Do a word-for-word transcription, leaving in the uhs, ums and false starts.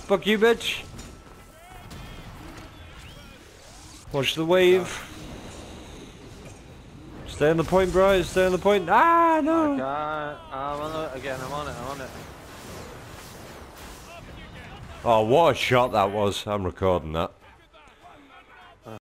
Fuck you, bitch. Watch the wave. Stay on the point, bro. Stay on the point. Ah, no. I can't. I'm on it again. I'm on it. I'm on it. Oh, what a shot that was. I'm recording that.